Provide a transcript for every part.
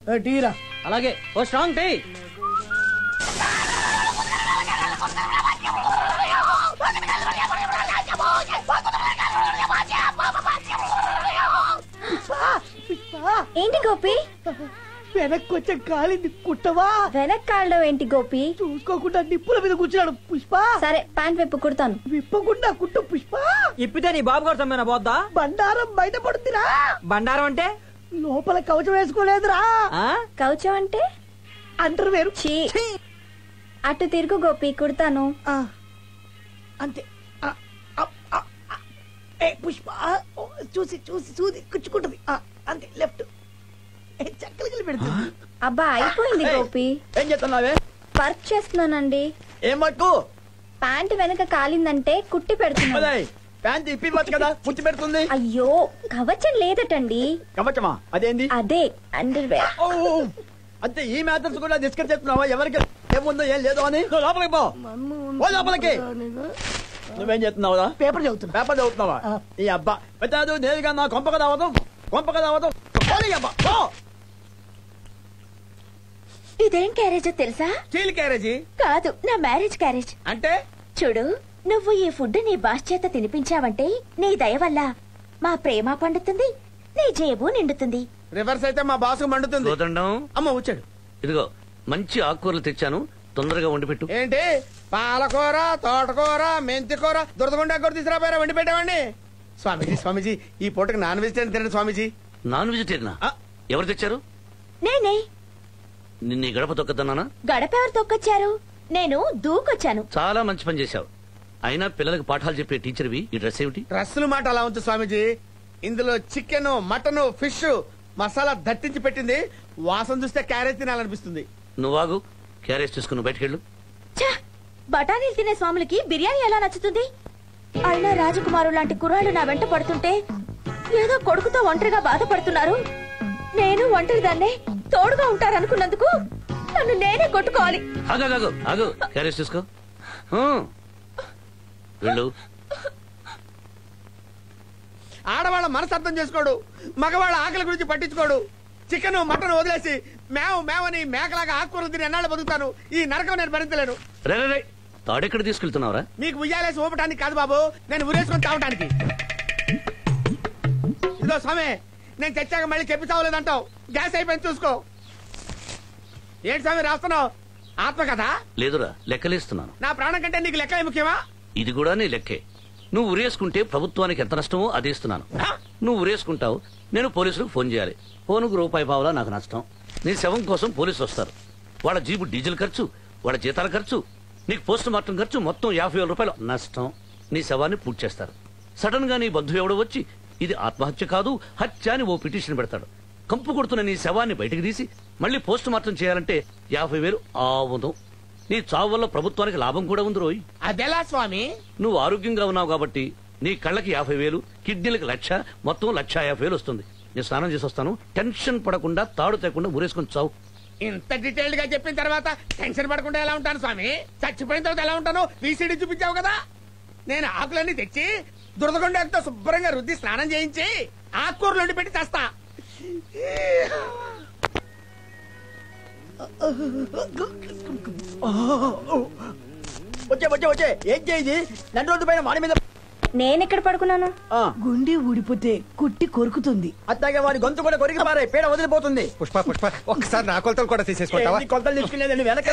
టీరా. అలాగే ఓ strong tea. ఏంటి గోపి? వెనక్కి కొంచెం కాలింది, కుట్టవా? వెనక్ కాళ్ళలో ఏంటి గోపి? చూసుకోకుండా నిప్పుల మీద కూర్చున్నాడు పుష్ప. సరే ప్యాంట్ విప్పు కుడతాను. విప్పకుండా కుట్టు పుష్ప. ఇప్పితే నీ బాబు గారు సమ్మెన పోద్దా? బండారం బయట పడుతురా. బండారం అంటే లోపల కవచం వేసుకోలేదురా. కవచం అంటే అంటారు వేరు. అటు తిరుగు గోపి, కుడతాను. అంతే. పుష్ప చూసి చూసి చూసి కుచ్చుకుంటది. అంతే, లెఫ్ట్ చక్కలు పెడుతుంది. అబ్బా అయిపోయింది గోపి. ఏం చేస్తున్నావే? వర్క్ చేస్తున్నానండి. ఏం వర్క్? ప్యాంట్ వెనక కాలిందంటే కుట్టి పెడుతున్నా. ప్యాంట్ ఇప్పివచ్చు కదా, కుట్టి పెడుతుంది. అయ్యో కవచం లేదటండి. కవచమా? అదేంది? అదే అండర్ వేర్. అంతే, ఈ మ్యాటర్స్ కూడా డిస్కస్ చేస్తున్నావా? ఎవరికి ఏముందో ఏం లేదు అని. లోపలికి పో, లోపలికి. నువ్వేం చేస్తున్నావురా? పేపర్ చదువుతున్నా. పేపర్ చదువుతున్నావా? ఈ అబ్బా పెట్టాదు నేరుగా నా కొంపక రావడం, కొంపక రావడం. ఇదేం క్యారేజో తెలుసా? స్టీల్ క్యారేజీ కాదు, నా మ్యారేజ్ క్యారేజ్. అంటే చూడు, నువ్వు ఈ ఫుడ్ నీ బాస్ చేత తినిపించావంటే నీ దయ వల్ల మా ప్రేమ పండుతుంది, నీ జేబు నిండుతుంది. రివర్స్ అయితే మా బాసు మండుతుంది. అమ్మ వచ్చాడు. ఇదిగో మంచి ఆకుకూరలు తెచ్చాను, తొందరగా వండి పెట్టు. ఏంటి? పాలకూర, తోటకూర, మెంతికూర, దురదగుండా కూర తీసుకురాపోయారా? వండి పెట్టామండి. స్వామీజీ, స్వామీజీ ఈ పూటకి నాన్ వెజిటేరియన్ తినండి స్వామీజీ. నాన్ వెజిటేరియనా? ఎవరు తెచ్చారు? నేనే. నిన్న గడప తొక్కదన్నానా? గడప ఎవరు తొక్కొచ్చారు? నేను దూకొచ్చాను. చాలా మంచి పని చేశావు. అయినా పిల్లలకు పాఠాలు చెప్పే టీచర్వి, ఈ డ్రెస్ ఏమిటి? డ్రెస్సుల మాట అలా ఉంచు స్వామీజీ. ఇందులో చికెన్, మటన్, ఫిష్ మసాలా దట్టించి పెట్టింది. వాసన చూస్తే క్యారెట్ తినాలనిపిస్తుంది. నువ్వాగు, క్యారేజ్ తీసుకుని బయటకెళ్ళు. బఠానీలు తినే స్వాములకి బిర్యానీ ఎలా నచ్చుతుంది? అయినా రాజకుమారు లాంటి కుర్రాళ్ళు నా వెంట పడుతుంటే ఏదో కొడుకుతో ఒంటరిగా బాధపడుతున్నారు. నేను ఒంటరిదాన్నే, తోడుగా ఉంటారనుకున్నందుకు నన్ను నేనే కొట్టుకోవాలి. ఆగు, ఆగు, క్యారేజ్ తీసుకో. వెళ్ళు. ఆడవాళ్ళ మనసు అర్థం చేసుకోడు, మగవాళ్ళ ఆకలి గురించి పట్టించుకోడు. చికెన్, మటన్ వదిలేసి మేవు మేవని మేకలాగా ఆకుకూరలు తిని ఎన్నాళ్ళు బతుకుతాను? ఈ నరకం నేను భరించలేను. రే, తాడెక్కడ తీసుకెళ్తున్నావురా? మీకు ఉయ్యాలేసి ఊపటానికి కాదు బాబు, నేను ఉరేసుకొని తాగటానికి. ఇదో స్వామి, నేను తెచ్చాక మళ్ళీ చెప్పి చావలేదంటావు. గ్యాస్ అయిపోయింది చూసుకో. ఏంటి స్వామి రాస్తున్నావు? ఆత్మ కదా? లేదురా, లెక్కలేస్తున్నాను. నా ప్రాణం కంటే నీకు లెక్కలే ముఖ్యమా? ఇది కూడా నీ లెక్కే. నువ్వు ఉరేసుకుంటే ప్రభుత్వానికి ఎంత నష్టమో అది ఇస్తున్నాను. నువ్వు ఉరేసుకుంటావు, నేను పోలీసులకు ఫోన్ చేయాలి. ఫోనుకు రూపాయి పావులా నాకు నష్టం. నీ శవం కోసం పోలీసులు వస్తారు. వాళ్ళ జీపు డీజిల్ ఖర్చు, వాళ్ళ జీతాల ఖర్చు, నీకు పోస్ట్ మార్టం ఖర్చు, మొత్తం 50,000 రూపాయలు నష్టం. నీ శవాన్ని పూర్తి చేస్తారు. సడన్ గా నీ బంధువు ఎవడో వచ్చి ఇది ఆత్మహత్య కాదు, హత్య అని ఓ పిటిషన్ పెడతాడు. కంపు కొడుతున్న నీ శవాన్ని బయటకు తీసి మళ్ళీ పోస్ట్ మార్టం చేయాలంటే 50,000 ఆవును. నీ చావు వల్ల ప్రభుత్వానికి లాభం కూడా ఉంది రోయ్. అదెలా స్వామి? నువ్వు ఆరోగ్యంగా ఉన్నావు కాబట్టి నీ కళ్ళకి 50,000, కిడ్నీలకు 1,00,000, మొత్తం 1,50,000 వస్తుంది. నేను స్నానం చేసి వస్తాను. టెన్షన్ పడకుండా తాడు తేకుండా ఊరేసుకొని చావు. ఇంత డీటెయిల్డ్ గా చెప్పిన తర్వాత టెన్షన్ పడకుండా ఎలా ఉంటాను స్వామి? చచ్చిపోయిన తర్వాత ఎలా ఉంటాను? వీసీడీ చూపించావు కదా. నేను ఆకులన్నీ తెచ్చి దురదగొండతో శుభ్రంగా రుద్ది స్నానం చేయించి ఆకుకూరలు వండి పెట్టి తెస్తా. వచ్చే ఏం చేయి? నన్ను రోజు పైన వాడి మీద నేనెక్కడ పడుకున్నాను? గుండె ఊడిపోతే కుట్టి కొరుకుతుంది. అట్లాగే వాడి గొంతు కూడా కొరికి పారే, పేడ వదిలిపోతుంది. పుష్ప ఒక్కసారి నా కొలతలు కూడా తీసేసుకుంటావా? కొలతలు తీసుకునేదండి వెనక.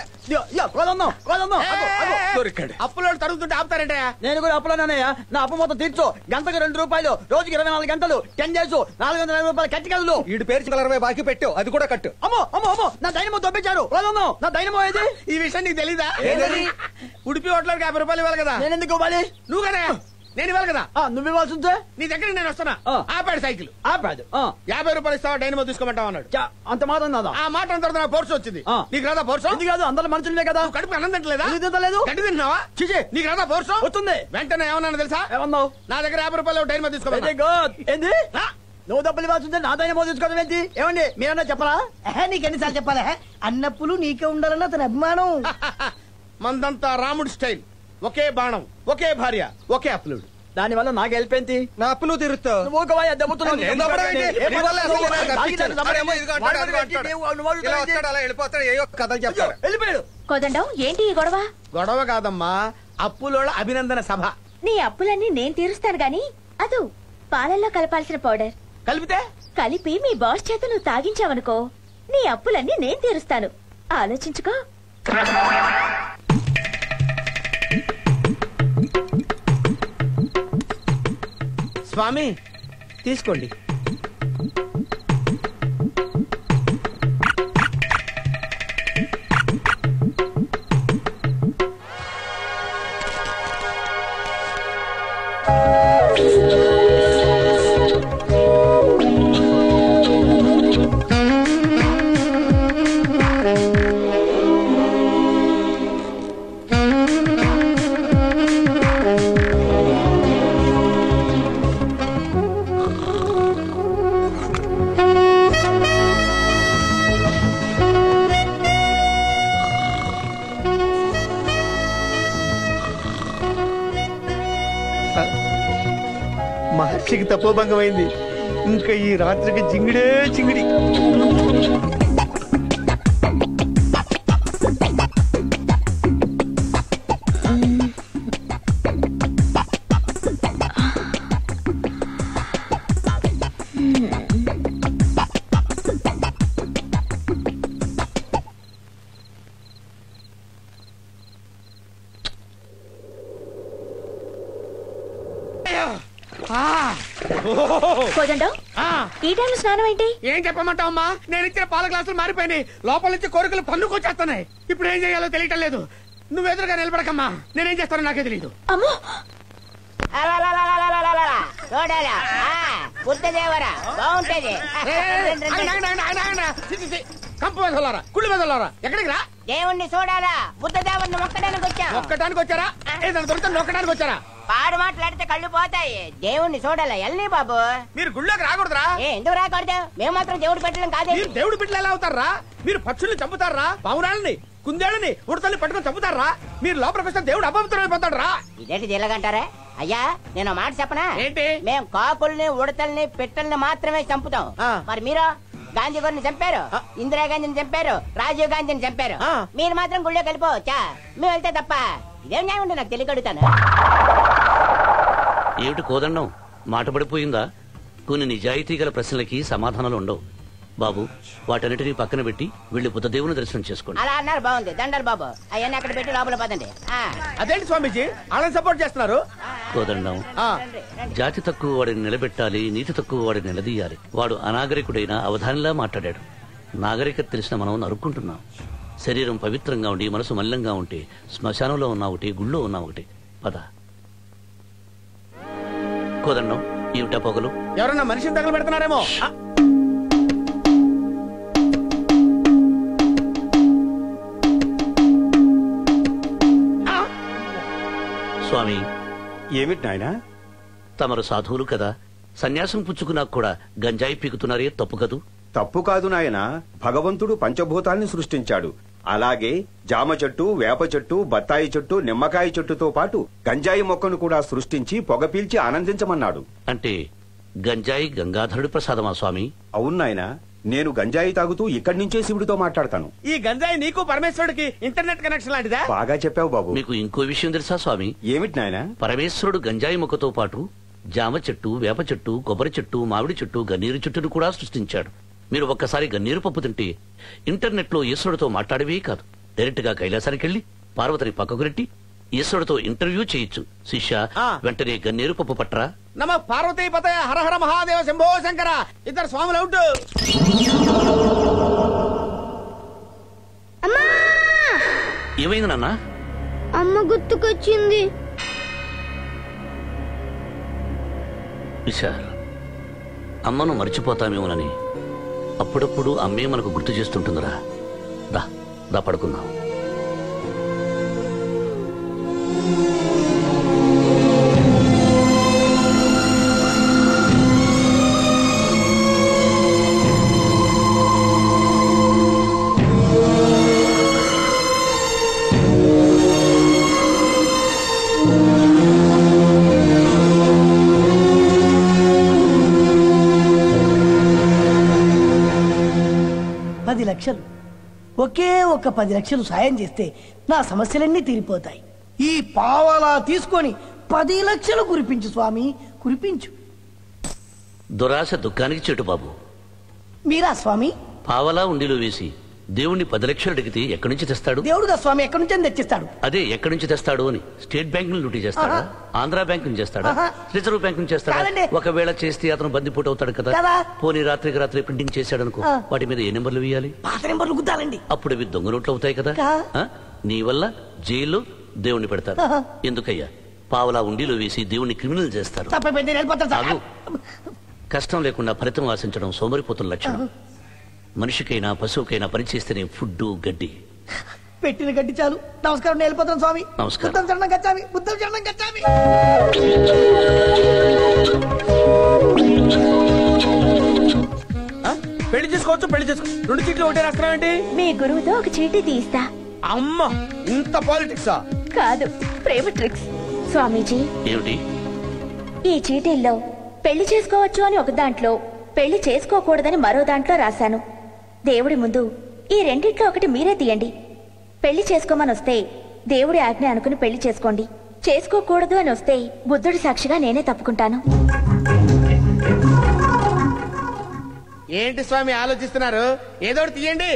అప్పులో తరుగుతుంటే ఆపుతారంటే నేను కూడా అప్పులోనయ్యా. నా అప్పు మొత్తం తీర్చు. గంటకు 2 రూపాయలు, రోజుకి 24 గంటలు, 10 days 450 రూపాయలు కట్టి కదలు. 7 పేర్చి 20 బాకీ పెట్టావు, అది కూడా కట్టు. అమ్మో అమ్మో అమ్మో, నా దైనమో దొబ్బించారు. నా దైనమో ఏది? ఈ విషయం నీకు తెలీదా? ఉడిపి హోటల్కి 50 రూపాయలు ఇవ్వాలి కదా. నేను ఎందుకు ఇవ్వాలి? నువ్వు కదా. నేను ఇవ్వాలి కదా. నువ్వు ఇవ్వాల్సి ఉంటే నీ దగ్గర నేను వస్తున్నా. ఆపాడు సైకిల్. ఆపాడు. 50 రూపాయలు ఇస్తావా డైనమో తీసుకోమంటావు అన్నాడు. అంత మాత్రం కాదా? ఆ మాట అంత తర్వాత పోర్సు వచ్చింది. నీకు రాదా పోర్సు? ఇది కాదు, అందరూ మనుషులే కదా. కడుపు అన్నం తింటలేదా? తింటలేదు. గడ్డి తింటున్నావా? చిచి, నీకు రాదా పోర్సు? వస్తుంది. వెంటనే ఏమన్నా తెలుసా? ఏమన్నావు? నా దగ్గర 50 రూపాయలు డైనమో తీసుకోమన్నా. ఏంది? నువ్వు డబ్బులు ఇవ్వాల్సిందే, నా దైనమో తీసుకోవడం ఏంటి? ఏమండి మీరన్నా చెప్పరా? నీకు ఎన్నిసార్లు చెప్పాలా? అన్నప్పులు నీకే ఉండాలన్న అతని అభిమానం. మందంతా రాముడి స్టైల్. ఒకే బాణం, ఒకే భార్య, ఒకే అప్లుడు. దాని వల్ల నాకు హెల్ప్ ఏంటి? నా అప్పు నువ్వు తీరుస్తావు. నువ్వు ఒక వాయి దెబ్బతున్నావు. నేను దెబ్బడం ఏంటి? నీ వల్ల అసలు నేను తప్పించాను. వాడేమో ఇదిగో అంటాడు, అదిగో అంటాడు. ఇలా వస్తాడు, అలా వెళ్ళిపోతాడు, ఏయో కథలు చెప్తాడు. వెళ్ళిపోయాడు. కోదండం ఏంటి ఈ గొడవ? గొడవ కాదమ్మా, అప్పులోళ్ళ అభినందన సభ. నీ అప్పులన్నీ నేను తీరుస్తాను గాని అదు పాలల్లో కలపాల్సిన పౌడర్ కలిపితే కలిపి మీ బాస్ చేత నువ్వు తాగించావనుకో నీ అప్పులన్నీ నేను తీరుస్తాను. ఆలోచించుకో. స్వామి తీసుకోండి. మహర్షికి తపోభంగమైంది. ఇంకా ఈ రాత్రికి జింగిడే జింగిడి. కోదండం ఈ టైంలో స్నానం ఏంటి? ఏం చెప్పమంటావమ్మా, నేను ఇచ్చిన పాల గ్లాసులు మారిపోయినాయి. లోపల నుంచి కోరికలు పన్నుకొచ్చేస్తున్నాయి. ఇప్పుడు ఏం చేయాలో తెలియటం లేదు. నువ్వు ఎదురుగా నిలబడకమ్మా, నేనేం చేస్తానో నాకే తెలియదు. అమ్మో కంపు వెదలారా, కుళ్ళు వెదలారా, ఎక్కడికి రా? దేవుణ్ణి చూడాలా, బుద్ధ దేవుణ్ణి మొక్కడానికి వచ్చా. ఒక్కడానికి వచ్చారా? ఏదైనా దొరికితే నొక్కడానికి వచ్చారా? పాడు మాట్లాడితే కళ్ళు పోతాయి. దేవుణ్ణి చూడాలా, ఎల్లి బాబు. మీరు గుళ్ళోకి రాకూడదురా. ఎందుకు రాకూడదు? మేము మాత్రం దేవుడు పెట్టడం కాదు. మీరు దేవుడి బిడ్డలు ఎలా అవుతారా? మీరు పక్షుల్ని చంపుతారా? పావురాళ్ళని, కుందేళ్ళని, ఉడతల్ని పట్టుకొని చంపుతారా? మీరు లోపలికి వస్తే దేవుడు అపవిత్రం అయిపోతాడు రా. ఇదేంటి ఇలాగంటారా? అయ్యా నేను మాట చెప్పనా? ఏంటి? మేము కాకుల్ని, ఉడతల్ని, పిట్టల్ని మాత్రమే చంపుతాం. మరి మీరు గాంధీ గారిని చంపారు, ఇందిరాగాంధీని చంపారు, రాజీవ్ గాంధీని చంపారు. మీరు మాత్రం గుళ్ళో కలిపోవచ్చా? మేము వెళ్తే తప్ప ఇదేం న్యాయం ఉంటే నాకు తెలియకడుగుతాను. ఏమిటి కోదండం, మాట పడిపోయిందా? కొన్ని నిజాయితీ గల ప్రశ్నలకి సమాధానాలు ఉండవు బాబు. వాటన్నిటినీ పక్కన పెట్టి వెళ్లి బుద్ధదేవుని దర్శనం చేసుకోండి. అలా అన్నారు, బాగుంది. దండాలు బాబు, అవన్నీ అక్కడ పెట్టి లోపల పదండి. అదేంటి స్వామీజీ వాళ్ళని సపోర్ట్ చేస్తున్నారు? కోదండం, జాతి తక్కువ వాడిని నిలబెట్టాలి, నీతి తక్కువ వాడిని నిలదీయాలి. వాడు అనాగరికుడైన అవధానిలా మాట్లాడాడు. నాగరికత తెలిసిన మనం నరుక్కుంటున్నాం. శరీరం పవిత్రంగా ఉండి మనసు మల్లంగా ఉంటే శ్మశానంలో ఉన్నా ఒకటి, గుళ్ళో ఉన్నా ఒకటి. పద. కోదండం, ఏమిటా పొగలు? ఎవరన్నా మనిషిని తగలు పెడుతున్నారేమో. స్వామి, ఏమిటి నాయనా? తమరు సాధువులు కదా, సన్యాసం పుచ్చుకున్నాక కూడా గంజాయి పీకుతున్నారే, తప్పు కదూ? తప్పు కాదు నాయనా. భగవంతుడు పంచభూతాల్ని సృష్టించాడు. అలాగే జామ చెట్టు, వేప చెట్టు, బత్తాయి చెట్టు, నిమ్మకాయ చెట్టుతో పాటు గంజాయి మొక్కను కూడా సృష్టించి పొగ పీల్చి ఆనందించమన్నాడు. అంటే గంజాయి గంగాధరుడి ప్రసాదమా స్వామి? అవును నాయనా, నేను గంజాయి తాగుతూ ఇక్కడి నుంచే శివుడితో మాట్లాడతాను. ఈ గంజాయి నీకు పరమేశ్వరుడికి ఇంటర్నెట్ కనెక్షన్ లాంటిదా? బాగా చెప్పావు బాబు. మీకు ఇంకో విషయం తెలుసా స్వామి? ఏమిటి నాయనా? పరమేశ్వరుడు గంజాయి మొక్కతో పాటు జామ చెట్టు, వేప చెట్టు, కొబ్బరి చెట్టు, మామిడి చెట్టు, గన్నేరు చెట్టును కూడా సృష్టించాడు. మీరు ఒక్కసారి గన్నేరు పప్పు తింటే ఇంటర్నెట్ లో ఈశ్వరుడితో మాట్లాడవే కాదు, డైరెక్ట్ గా కైలాసానికి వెళ్లి పార్వతిని పక్కకు నెట్టి ఈశ్వరుడితో ఇంటర్వ్యూ చేయొచ్చు. శిష్య, వెంటనే గన్నేరు పప్పు పట్టరా. నమ పార్వతీ పతయ హర హర మహాదేవ శంభో శంకర. ఇద్దరు స్వాములు అవుట్. ఏమైంది నాన్న? అమ్మ గుర్తుకొచ్చింది. విశాల్, అమ్మను మర్చిపోతామేమోనని అప్పుడప్పుడు అమ్మే మనకు గుర్తు చేస్తుంటుందిరా. దా దా పడుకుందాం. 10 లక్షలు. ఒకే ఒక్క 10 లక్షలు సాయం చేస్తే నా సమస్యలన్నీ తీరిపోతాయి. ఈ పావలా తీసుకొని 10 లక్షలు కురిపించు స్వామి, కురిపించు. దురాశ దుఃఖానికి చెట్టు బాబు. మీరా స్వామి? పావలా ఉండిలో వేసి దేవుణ్ణి 10 లక్షలు అడిగితే ఎక్కడి నుంచి తెస్తాడు? దేవుడుగా స్వామి ఎక్కడి నుంచి తెచ్చిస్తాడు? అదే ఎక్కడి నుంచి తెస్తాడు అని స్టేట్ బ్యాంక్ ను లూటీ చేస్తాడా? ఆంధ్ర బ్యాంక్ నుంచి చేస్తాడా? రిజర్వ్ బ్యాంక్ నుంచి చేస్తాడా? ఒకవేళ చేస్తే అతను బందిపోటు అవుతాడు కదా. పోనీ రాత్రికి రాత్రి ప్రింటింగ్ చేశాడు అనుకో, వాటి మీద ఏ నెంబర్లు వేయాలి? పాత నెంబర్లు గుద్దాలండి. అప్పుడు అవి దొంగ నోట్లు అవుతాయి కదా. నీ వల్ల జైల్లో దేవుణ్ణి పెడతారు. ఎందుకయ్యా? పావలా ఉండిలో వేసి దేవుణ్ణి క్రిమినల్ చేస్తారు. కష్టం లేకుండా ఫలితం ఆశించడం సోమరిపోతుల లక్షణం. మనిషికైనా పశువుకైనా పనిచేస్తేనే ఫుడ్ గడ్డి. పెట్టిన గడ్డి చాలు. నమస్కారం, నేను వెళ్ళిపోతాను స్వామి. నమస్కారం. బుద్ధం చరణం గచ్చామి, బుద్ధం చరణం గచ్చామి. పెళ్లి చేసుకోవచ్చు, పెళ్లి చేసుకో. 2 చీట్లు ఒకటే రాష్ట్రం ఏంటి? మీ గురువుతో ఒక చీటీ తీస్తా. అమ్మ, ఇంత పాలిటిక్సా? కాదు, ప్రేమ ట్రిక్స్. స్వామీజీ, ఏమిటి? ఈ చీటీల్లో పెళ్లి చేసుకోవచ్చు అని ఒక దాంట్లో, పెళ్లి చేసుకోకూడదని మరో దాంట్లో రాశాను. దేవుడి ముందు ఈ రెండిట్లో ఒకటి మీరే తీయండి. పెళ్లి చేసుకోమని వస్తే దేవుడి ఆజ్ఞ అనుకుని పెళ్లి చేసుకోండి. చేసుకోకూడదు అని వస్తే బుద్ధుడి సాక్షిగా నేనే తప్పుకుంటాను. ఏంటి స్వామి ఆలోచిస్తున్నారు? ఏదో ఒకటి తీయండి.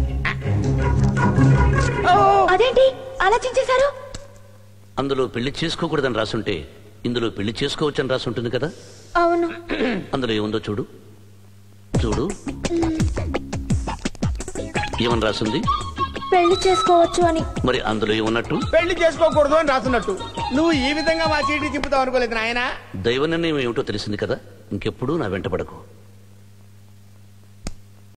అదేంటి ఆలోచించేశారు? అందులో పెళ్లి చేసుకోకూడదని రాసుంటే ఇందులో పెళ్లి చేసుకోవచ్చని రాసుంటుంది కదా. అవును. అందులో ఏముందో చూడు. చూడు, ఏమని రాసింది? పెళ్లి చేసుకోవచ్చు అని. మరి అందులో ఏమన్నట్టు? పెళ్లి చేసుకోకూడదు అని రాసున్నట్టు. నువ్వు ఈ విధంగా మా చీటీ తిప్పుతావు అనుకోలేదు నాయనా. దైవ నిర్ణయం ఏమిటో తెలిసింది కదా. ఇంకెప్పుడు నా వెంట పడకు.